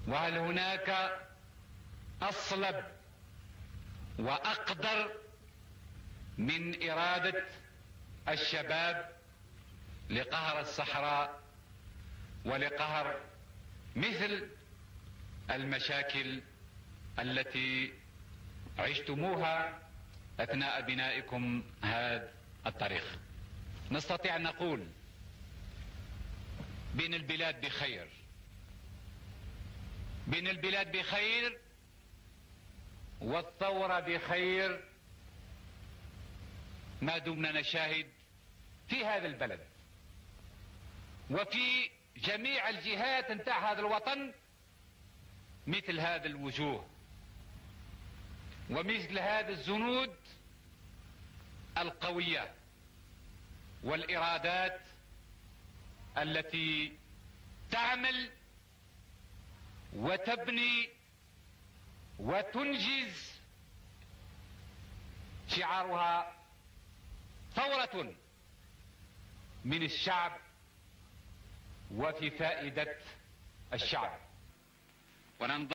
وهل هناك أصلب وأقدر من إرادة الشباب لقهر الصحراء ولقهر مثل المشاكل التي عشتموها أثناء بنائكم هذا الطريق؟ نستطيع أن نقول بأن البلاد بخير، بأن البلاد بخير والثورة بخير ما دمنا نشاهد في هذا البلد وفي جميع الجهات نتاع هذا الوطن مثل هذا الوجوه ومثل هذا الزنود القوية والإرادات التي تعمل وتبني وتنجز شعارها ثورة من الشعب وفي فائدة الشعب.